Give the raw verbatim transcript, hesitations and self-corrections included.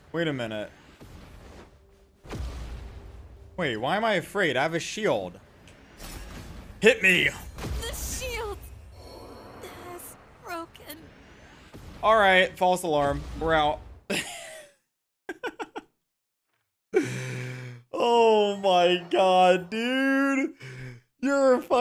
Wait a minute. Wait, why am I afraid? I have a shield. Hit me! The shield has broken. Alright, false alarm. We're out. Oh my god, dude. You're a fucking